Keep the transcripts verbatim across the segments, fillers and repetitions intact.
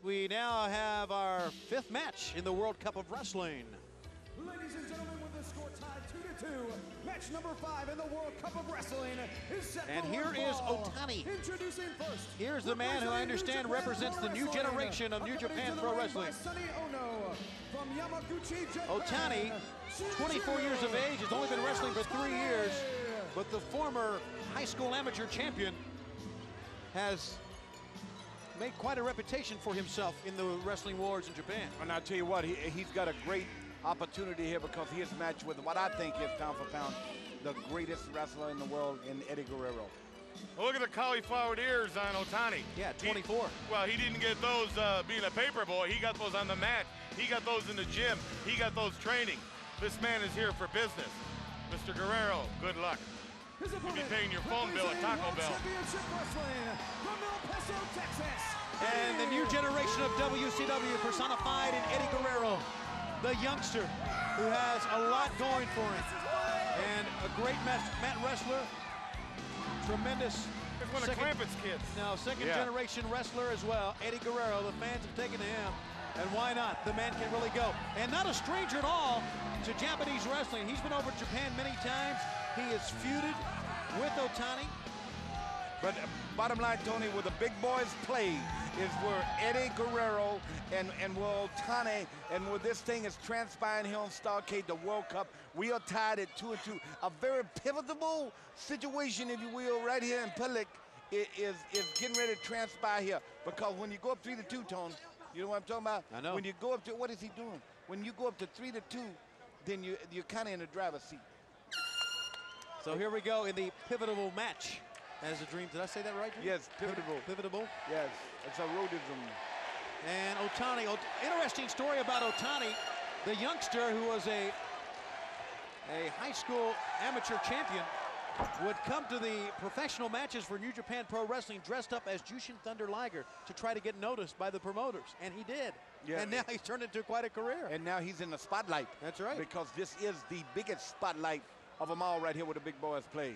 we now have our fifth match in the World Cup of Wrestling. Ladies and gentlemen, with the score tied two to two, match number five in the World Cup of Wrestling is set And for here one is fall. Otani. Introducing first. Here's the man who I understand represents the new generation of New Japan Pro Wrestling. Sonny Ono from Yamaguchi, Japan. Otani, twenty-four years of age, has only been wrestling for three years, but the former high school amateur champion has made quite a reputation for himself in the wrestling wars in Japan. And I'll tell you what, he, he's got a great opportunity here because he is matched with what I think is pound for pound the greatest wrestler in the world in Eddie Guerrero. Well, look at the cauliflower ears on Otani. Yeah, twenty-four. He, well, he didn't get those uh, being a paper boy. He got those on the mat. He got those in the gym. He got those training. This man is here for business. Mister Guerrero, good luck. You'll be paying your phone bill at Taco Bell. Championship Wrestling from El Paso, Texas. And the new generation of W C W personified in Eddie Guerrero, the youngster who has a lot going for him. And a great mat, mat wrestler, tremendous. He's one of second, Clampett's kids. No, second Yeah. generation wrestler as well. Eddie Guerrero, the fans have taken to him. And why not? The man can really go. And not a stranger at all to Japanese wrestling. He's been over to Japan many times. He has feuded with Otani. But uh, bottom line, Tony, where the big boys play is where Eddie Guerrero and, and where Otani, and where this thing is transpiring here on Starrcade, the World Cup. We are tied at two and two. A very pivotal situation, if you will, right here in public is, is, is getting ready to transpire here. Because when you go up three to two, Tony, you know what I'm talking about? I know. When you go up to, what is he doing? When you go up to three to two, then you, you're kind of in the driver's seat. So here we go in the pivotal match. As a dream, did I say that right, Jim? Yes, pivotal. Pivotal. Yes, it's a roadism. And Otani, Ot interesting story about Otani, the youngster who was a, a high school amateur champion, would come to the professional matches for New Japan Pro Wrestling dressed up as Jushin Thunder Liger to try to get noticed by the promoters, and he did. Yeah. And now he's turned into quite a career. And now he's in the spotlight. That's right. Because this is the biggest spotlight of them all right here where the big boys play.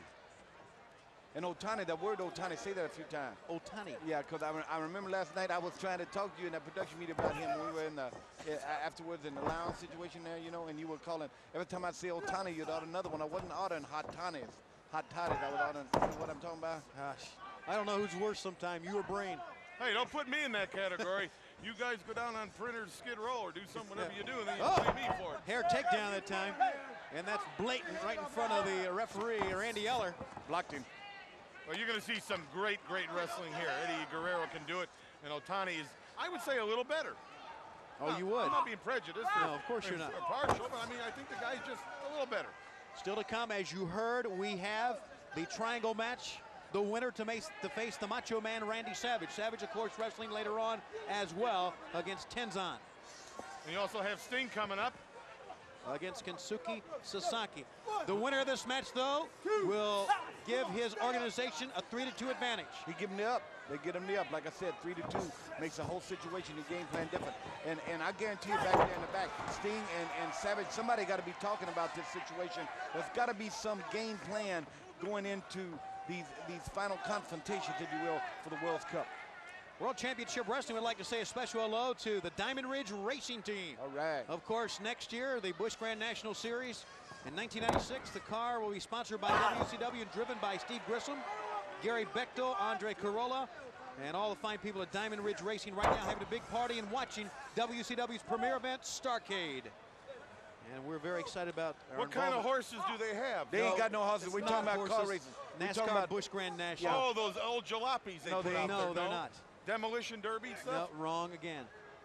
And Otani, that word Otani, say that a few times. Otani. Yeah, because I, re I remember last night I was trying to talk to you in that production meeting about him when we were in the, uh, afterwards in the lounge situation there, you know, and you were calling, every time I say Otani, you'd order another one. I wasn't ordering hot toddies. Hot toddies, I was ordering, you know what I'm talking about? Gosh, I don't know who's worse sometime, you or Brain. Hey, don't put me in that category. You guys go down on Printer's Skid Row or do something, whatever you do, and then you Oh. blame me for it. Hair takedown that time. And that's blatant right in front of the referee, Randy Eller. Blocked him. Well, you're going to see some great, great wrestling here. Eddie Guerrero can do it, and Otani is, I would say, a little better. Oh, Now, you would? I'm not being prejudiced. No, of course you're not. Or partial, but I mean, I think the guy's just a little better. Still to come, as you heard, we have the triangle match. The winner to, face, to face the Macho Man, Randy Savage. Savage, of course, wrestling later on as well against Tenzan. And you also have Sting coming up. Against Kensuke Sasaki. The winner of this match, though, will give his organization a three to two advantage. He give him the up. They get him the up. Like I said, three to two makes the whole situation, the game plan different. And and I guarantee you back there in the back, Sting and, and Savage, somebody got to be talking about this situation. There's got to be some game plan going into these, these final confrontations, if you will, for the World Cup. World Championship Wrestling would like to say a special hello to the Diamond Ridge Racing Team. All right. Of course, next year, the Busch Grand National Series. In nineteen ninety-six, the car will be sponsored by W C W and driven by Steve Grissom, Gary Bechtel, Andre Corolla, and all the fine people at Diamond Ridge Racing right now having a big party and watching W C W's premier event, Starrcade. And we're very excited about our What kind of involvement. horses do they have? They ain't got no horses. It's We're not talking about car horses. races. We're talking NASCAR about Busch Grand National. Oh, those old jalopies they No, put they out ain't. there. No, they're not. Demolition Derby No, stuff? wrong again.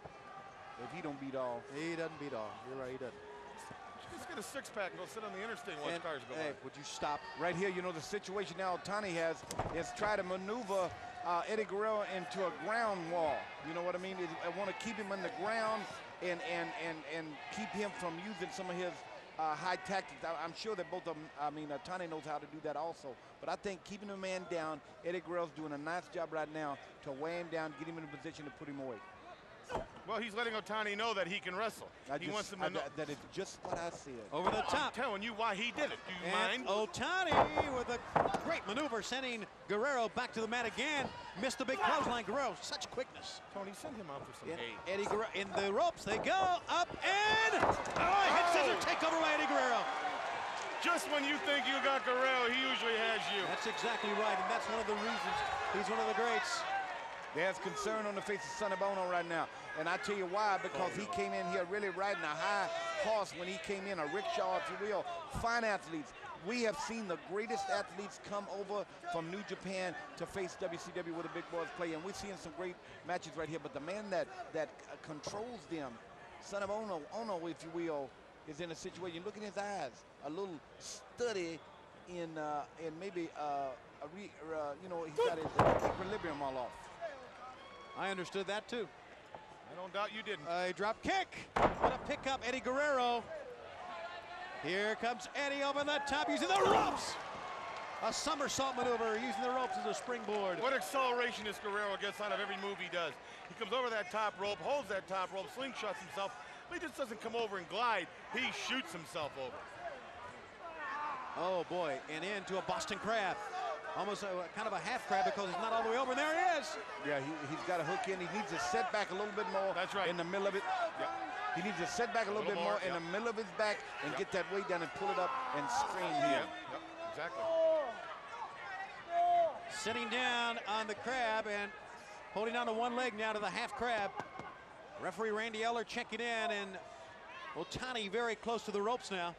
if he don't beat all. He doesn't beat all. You're right, he doesn't. Just get a six-pack and go sit on the interstate and watch And, cars go hey, by. would you stop? Right here, you know, the situation now Otani has is try to maneuver uh, Eddie Guerrero into a ground wall. You know what I mean? I want to keep him on the ground and and and and keep him from using some of his uh, high tactics. I, I'm sure that both of them, I mean, Otani knows how to do that also. But I think keeping the man down, Eddie Guerrero's doing a nice job right now to weigh him down, get him in a position to put him away. Well, he's letting Otani know that he can wrestle. I he just, wants him I, to know. that is just what I said. Over the I'm top. telling you why he did it. Do you And mind? Otani with a great maneuver, sending Guerrero back to the mat again. Missed the big clothesline. Guerrero, such quickness. Tony, send him out for some And hay. Eddie Guerrero in the ropes. They go up and oh, hit scissor takeover by Eddie Guerrero. Just when you think you got Guerrero, he usually has you. That's exactly right, and that's one of the reasons he's one of the greats. There's concern on the face of Sonny Bono right now. And I tell you why, because he came in here really riding a high horse when he came in, a rickshaw, if you will. Fine athletes. We have seen the greatest athletes come over from New Japan to face W C W where the big boys play. And we're seeing some great matches right here. But the man that, that uh, controls them, Sonny Bono, Ono, if you will, is in a situation. Look at his eyes. A little study in, uh, in maybe, uh, a re, uh, you know, he's got his equilibrium all off. I understood that too. I don't doubt you didn't. A drop kick. What a pickup, Eddie Guerrero. Here comes Eddie over the top using the ropes. A somersault maneuver using the ropes as a springboard. What acceleration this Guerrero gets out of every move he does. He comes over that top rope, holds that top rope, slingshots himself, but he just doesn't come over and glide. He shoots himself over. Oh boy, and into a Boston Crab. Almost a, kind of a half crab because he's not all the way over, and there he is. Yeah, he, he's got a hook in. He needs to set back a little bit more. That's right. In the middle of it. Yeah. He needs to set back a little, a little bit more, more, in yep. the middle of his back and Yep. get that weight down and pull it up and strain here. Yep, yep, exactly. Sitting down on the crab and holding on to one leg now to the half crab. Referee Randy Eller checking in, and Otani very close to the ropes now.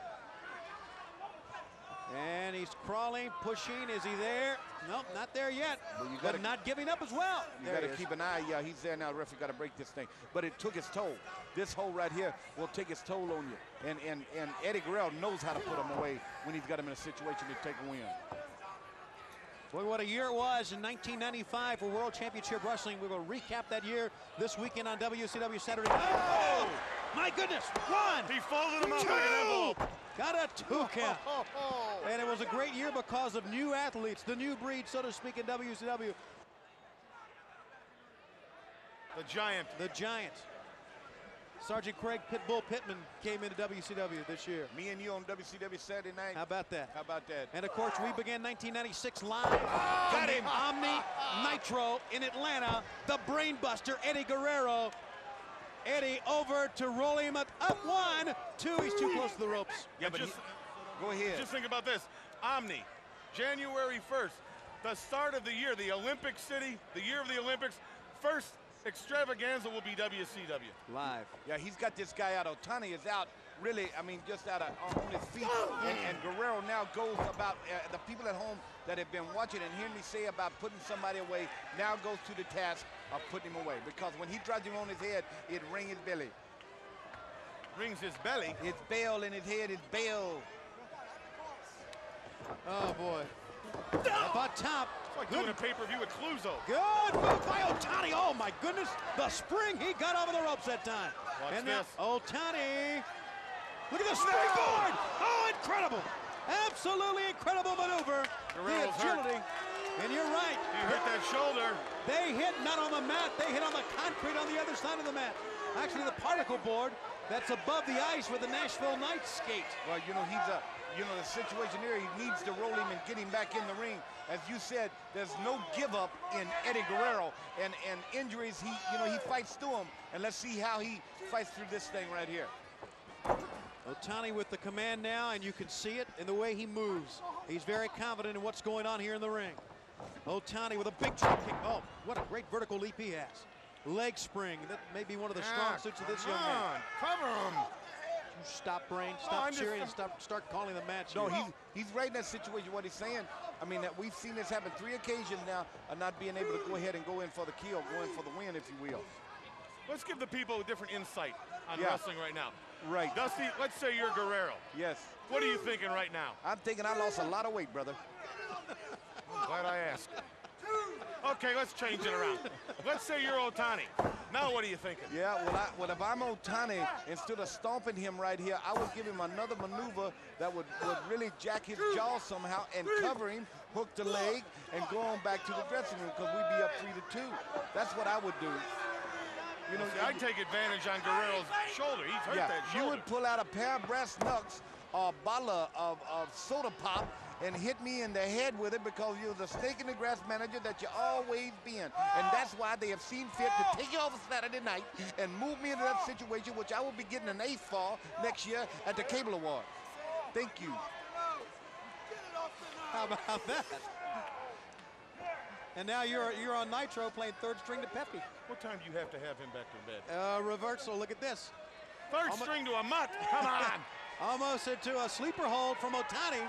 And he's crawling, pushing. Is he there? Nope, not there yet. Well, you but gotta- not giving up as well. You There got to he is. keep an eye. Yeah, he's there now. The referee got to break this thing. But it took its toll. This hole right here will take its toll on you. And and and Eddie Guerrero knows how to put him away when he's got him in a situation to take a win. Boy, what a year it was in nineteen ninety-five for World Championship Wrestling. We will recap that year this weekend on W C W Saturday. Oh, my goodness. One, He folded him up two. like an envelope. Got a two count. Oh, oh. And it was a great year because of new athletes, the new breed, so to speak, in W C W. The Giant. The Giant. Sergeant Craig Pitbull Pittman came into W C W this year. Me and you on W C W Saturday night. How about that? How about that? And of course, we began nineteen ninety-six live from the Omni Nitro in Atlanta. The Brainbuster, Eddie Guerrero. Eddie over to roll him up, up one, two. He's too close to the ropes. Yeah, And but just, he, go ahead. just think about this. Omni, January first, the start of the year, the Olympic City, the year of the Olympics. First extravaganza will be W C W. Live. Yeah, he's got this guy out. Otani is out, really, I mean, just out of, on his feet. And, and Guerrero now goes about, uh, the people at home that have been watching and hearing me say about putting somebody away, now goes to the task of putting him away. Because when he drives him on his head, it rings his belly. Rings his belly. His bell in his head is bell. Oh, boy. Up on top. It's like doing a pay-per-view with Cluzo. Good move by Otani. Oh, my goodness. The spring. He got over the ropes that time. Watch and now this. Otani. Look at the springboard. Oh, incredible. Absolutely incredible maneuver. Guerrero's the agility. And you're right. He hurt that shoulder. They hit not on the mat. They hit on the concrete on the other side of the mat. Actually, the particle board that's above the ice where the Nashville Knights skate. Well, you know, he's a, you know, the situation there, he needs to roll him and get him back in the ring. As you said, there's no give up in Eddie Guerrero, and, and injuries, he, you know, he fights through them. And let's see how he fights through this thing right here. Otani with the command now, and you can see it in the way he moves. He's very confident in what's going on here in the ring. Otani with a big drop kick. Oh, what a great vertical leap he has. Leg spring. That may be one of the strong Ah, suits of this come young man. on, cover him. Stop, Brain. Oh, Stop I'm just- cheering and stop, start calling the match. No, here. he's, he's right in that situation, what he's saying. I mean, that we've seen this happen three occasions now of not being able to go ahead and go in for the kill, go in for the win, if you will. Let's give the people a different insight on Yeah. wrestling right now. Right. Dusty, let's say you're Guerrero. Yes. What are you thinking right now? I'm thinking I lost a lot of weight, brother. I'm glad I asked. Okay, let's change it around. Let's say you're Otani. Now what are you thinking? Yeah, well, I, well, if I'm Otani, instead of stomping him right here, I would give him another maneuver that would, would really jack his jaw somehow and cover him, hook the leg, and go on back to the dressing room because we'd be up three to two. That's what I would do. You know, See, I'd take advantage on Guerrero's shoulder. He's hurt yeah, that you shoulder. would pull out a pair of brass knucks or a bottle of, of soda pop and hit me in the head with it because you're the snake in the grass manager that you always been. And that's why they have seen fit to take you off a Saturday night and move me into that situation, which I will be getting an eighth for next year at the Cable Awards. Thank you. How about that? And now you're you're on Nitro playing third string to Pepe. What time do you have to have him back to bed? Uh, reversal, look at this. Third Almo string to a mutt. Come on. Almost into a sleeper hold from Otani.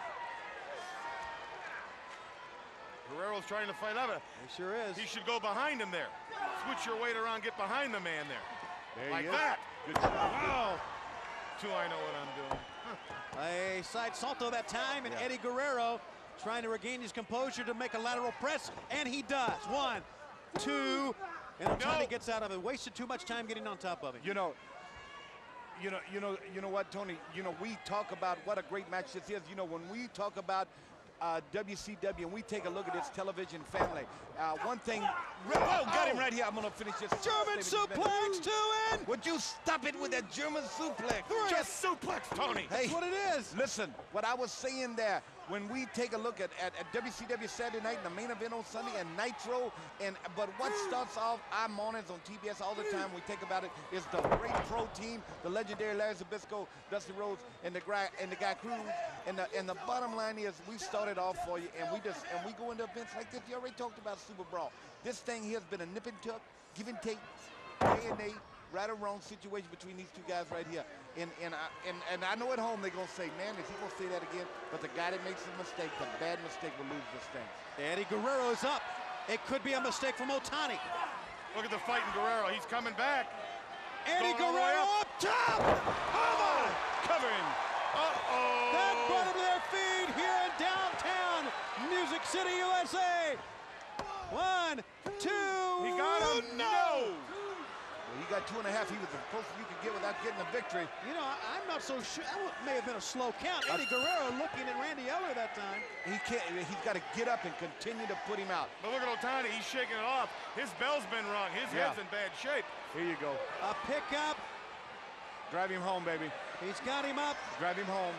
Guerrero's trying to fight over. He sure is. He should go behind him there. Switch your weight around, get behind the man there. There like he is. that. Good job. Wow. Two, I know what I'm doing. A side salto that time, and Yeah. Eddie Guerrero trying to regain his composure to make a lateral press, and he does. One, two, and Otani No. gets out of it. Wasted too much time getting on top of him. You know, you know, you know, you know what, Tony? You know, we talk about what a great match this is. You know, when we talk about uh, W C W and we take a look at this television family, uh, one thing, oh, got him right here. I'm gonna finish this. German suplex, two in. Would you stop it with that German suplex? Just suplex, Tony. Hey, That's what it is. listen, what I was saying there, when we take a look at, at, at W C W Saturday night and the main event on Sunday and Nitro, and but what starts off our mornings on T B S all the time, we think about it, is the great pro team, the legendary Larry Zbyszko, Dusty Rhodes, and the guy and the guy Cruz. And the and the bottom line is we started off for you, and we just and we go into events like this. You already talked about Super Brawl. This thing here has been a nip and tuck, give and take, day and day, right or wrong situation between these two guys right here. And and I, and, and I know at home they're going to say, man, is he going to say that again? But the guy that makes a mistake, the bad mistake, will lose this thing. Eddie Guerrero is up. It could be a mistake from Otani. Look at the fight in Guerrero. He's coming back. Eddie Going all the way Guerrero up top. Oh my! Covering. Uh-oh. That brought him to their feet here in downtown Music City, U S A. One, two. He got him. No. Well, he got two and a half. He was the closest you could get without getting a victory. You know, I- I'm not so sure. That wa- may have been a slow count. Eddie Guerrero looking at Randy Eller that time. He can't. He's got to get up and continue to put him out. But look at Otani. He's shaking it off. His bell's been rung. His Yeah. head's in bad shape. Here you go. A pickup. Drive him home, baby. He's got him up. Drive him home.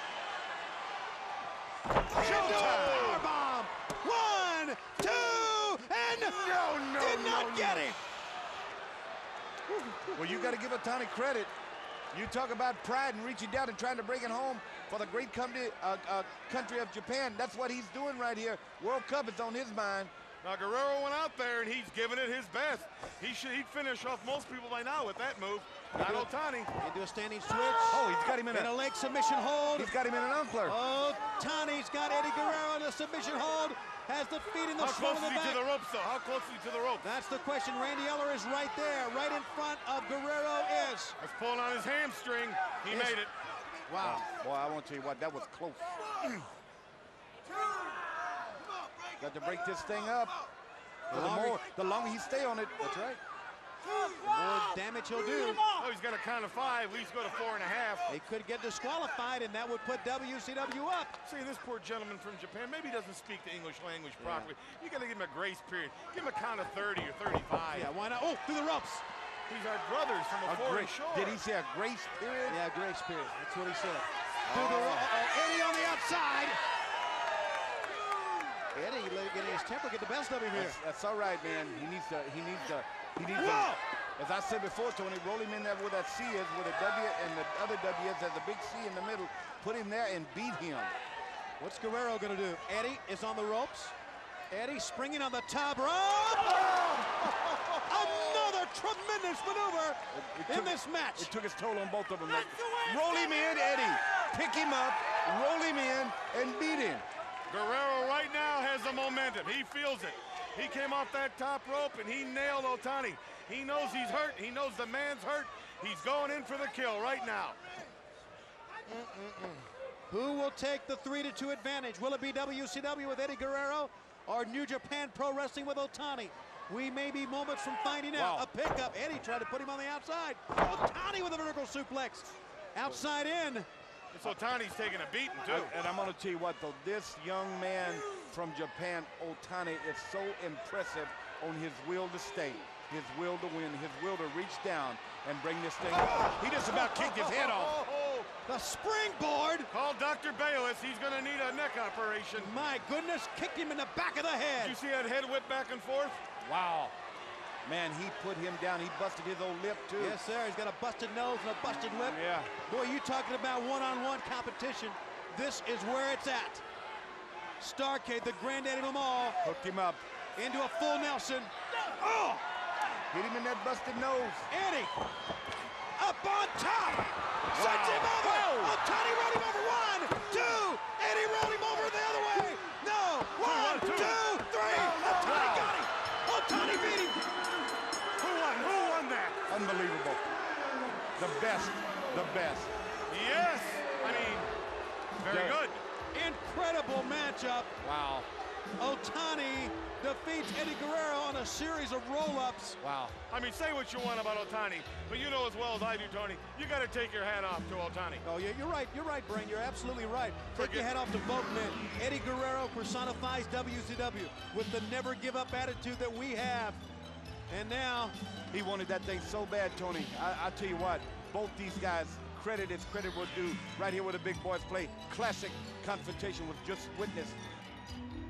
Power bomb. One, two, and No, no, did no, not no. get him. Well, you got to give Otani credit. You talk about pride and reaching down and trying to bring it home for the great company, uh, uh, country of Japan. That's what he's doing right here. World Cup is on his mind. Now Guerrero went out there and he's giving it his best. He should he'd finish off most people by now with that move. Not Otani. Into a standing switch. Oh, he's got him in In a a. leg submission hold. He's got him in an uncler. Otani's got Eddie Guerrero in a submission hold. Has the feet in the How front close of is the he back. to the ropes, though? How close is he to the ropes? That's the question. Randy Eller is right there, right in front of Guerrero is. That's pulling on his hamstring. He Yes. made it. Wow. Boy, I want to tell you what, that was close. Got to break this thing up. The The, longer- more, the longer he stay on it. That's right. The more damage he'll do. Oh, he's got a count of five. At least go to four and a half. He could get disqualified, and that would put W C W up. See, this poor gentleman from Japan, maybe he doesn't speak the English language properly. You got to give him a grace period. Give him a count of thirty or thirty-five. Yeah, why not? Oh, through the ropes. These are brothers from a, A foreign great, shore. did he say a grace period? Yeah, grace period. That's what he said. Through the ro- uh-oh, Eddie on the outside. Eddie getting his temper, get the best of him here. That's, that's all right, man. He needs to. He needs to. He needs Whoa! to. As I said before, Tony, roll him in there where that C is, where the W and the other W is. There's a big C in the middle. Put him there and beat him. What's Guerrero gonna do? Eddie is on the ropes. Eddie springing on the top rope. Another tremendous maneuver It in took- this match. It took his toll on both of them. Roll him in, Eddie. Pick him up, roll him in, and beat him. Guerrero right now has the momentum. He feels it. He came off that top rope and he nailed Otani. He knows he's hurt. He knows the man's hurt. He's going in for the kill right now. Who will take the three to two advantage? Will it be W C W with Eddie Guerrero or New Japan Pro Wrestling with Otani? We may be moments from finding out. Wow. A pickup. Eddie tried to put him on the outside. Otani with a vertical suplex. Outside in. So Otani's taking a beating too. And, and I'm going to tell you what, though, this young man from Japan, Otani, is so impressive on his will to stay. his will to win, his will to reach down and bring this thing. He just about kicked his head off. The springboard. Call Doctor Bayless. He's going to need a neck operation. My goodness, kicked him in the back of the head. Did you see that head whip back and forth? Wow. Man, he put him down. He busted his old lip, too. Yes, sir. He's got a busted nose and a busted lip. Yeah. Boy, you talking about one-on-one competition. This is where it's at. Starrcade, the granddaddy of them all, Hooked him up. into a full Nelson. Oh! Hit him in that busted nose. Eddie, up on top. Sends him over. Oh, Tony rolled him over. One, two. Eddie rolled him over the other way. No. One, two. two, three. Oh, Tony got him. Oh, Tony beat him. Who won? Who won that? Unbelievable. The best, the best. Yes. I mean, very Yeah. good. Incredible matchup. Wow. Otani defeats Eddie Guerrero on a series of roll-ups. Wow. I mean, say what you want about Otani, but you know as well as I do, Tony, you got to take your hat off to Otani. Oh, yeah, you're right. You're right, Brain. You're absolutely right. Take Forget- your hat off to both men. Eddie Guerrero personifies W C W with the never-give-up attitude that we have. And now, He wanted that thing so bad, Tony. I, I tell you what, both these guys, credit is credit will do. Right here where the big boys play. Classic confrontation was just witnessed.